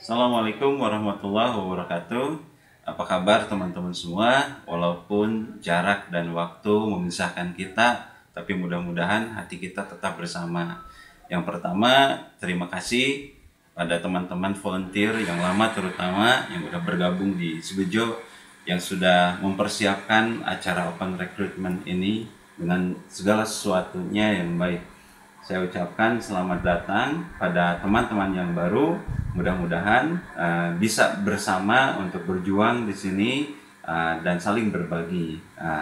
Assalamualaikum warahmatullahi wabarakatuh. Apa kabar teman-teman semua? Walaupun jarak dan waktu memisahkan kita, tapi mudah-mudahan hati kita tetap bersama. Yang pertama, terima kasih pada teman-teman volunteer yang lama, terutama yang sudah bergabung di Sibejo, yang sudah mempersiapkan acara open recruitment ini dengan segala sesuatunya yang baik. Saya ucapkan selamat datang pada teman-teman yang baru. Mudah-mudahan bisa bersama untuk berjuang di sini dan saling berbagi.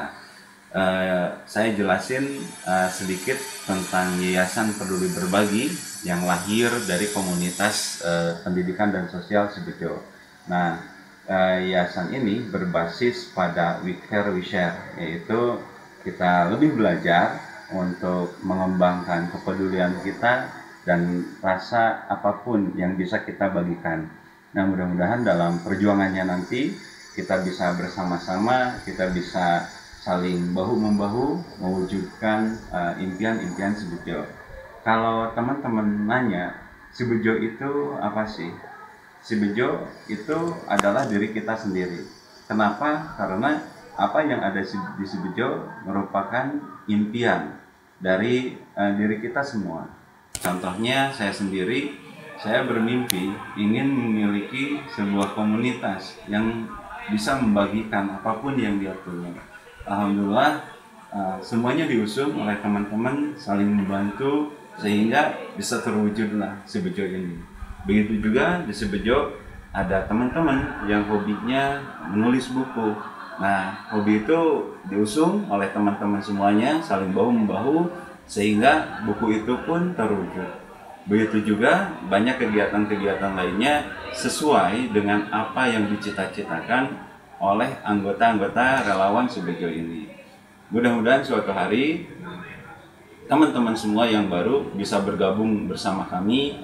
Saya jelasin sedikit tentang Yayasan Peduli Berbagi yang lahir dari komunitas pendidikan dan sosial Sibejo. Nah, yayasan ini berbasis pada We Care We Share, yaitu kita lebih belajar untuk mengembangkan kepedulian kita dan rasa apapun yang bisa kita bagikan. Nah, mudah-mudahan dalam perjuangannya nanti kita bisa bersama-sama, kita bisa saling bahu-membahu mewujudkan impian-impian Sibejo. Kalau teman-teman nanya, Sibejo itu apa sih? Sibejo itu adalah diri kita sendiri. Kenapa? Karena apa yang ada di Sibejo merupakan impian dari diri kita semua. Contohnya saya sendiri, saya bermimpi ingin memiliki sebuah komunitas yang bisa membagikan apapun yang dia punya. Alhamdulillah semuanya diusung oleh teman-teman, saling membantu sehingga bisa terwujudlah Sibejo ini. Begitu juga di Sibejo ada teman-teman yang hobinya menulis buku. Nah, hobi itu diusung oleh teman-teman semuanya, saling bahu-membahu, sehingga buku itu pun terwujud. Begitu juga banyak kegiatan-kegiatan lainnya sesuai dengan apa yang dicita-citakan oleh anggota-anggota relawan Sibejo ini. Mudah-mudahan suatu hari teman-teman semua yang baru bisa bergabung bersama kami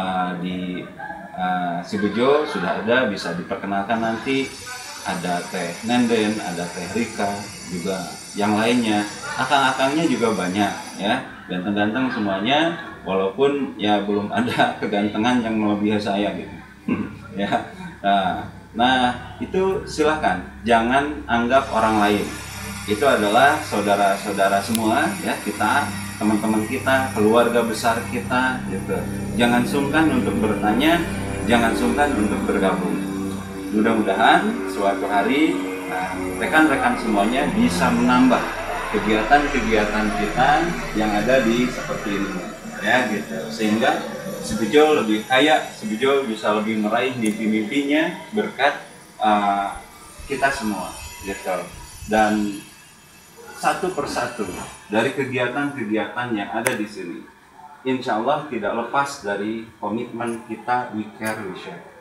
di Sibejo. Sudah ada, bisa diperkenalkan nanti. Ada Teh Nenden, ada Teh Rika, juga yang lainnya. Akang-akangnya juga banyak ya, ganteng-ganteng semuanya, walaupun ya belum ada kegantengan yang melebihi saya gitu. Ya. Nah, itu silahkan, jangan anggap orang lain. Itu adalah saudara-saudara semua ya, kita, teman-teman kita, keluarga besar kita gitu. Jangan sungkan untuk bertanya, jangan sungkan untuk bergabung. Mudah-mudahan suatu hari rekan-rekan semuanya bisa menambah kegiatan-kegiatan kita yang ada di seperti ini ya gitu, sehingga Sibejo lebih kaya, Sibejo bisa lebih meraih mimpi-mimpinya berkat kita semua gitu. Dan satu persatu dari kegiatan-kegiatan yang ada di sini, insya Allah tidak lepas dari komitmen kita We Care We Share.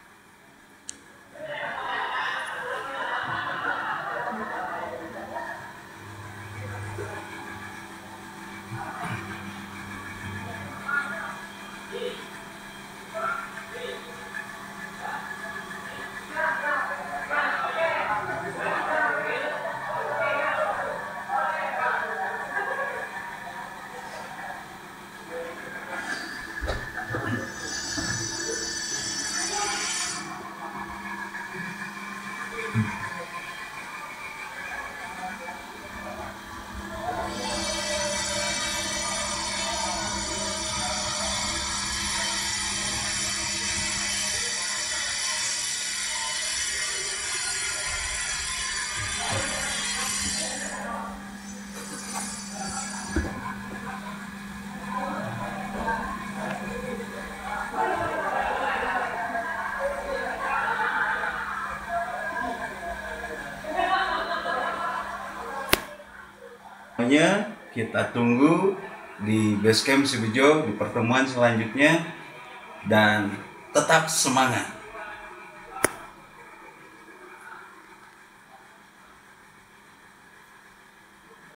Kita tunggu di Basecamp Sibejo di pertemuan selanjutnya, dan tetap semangat.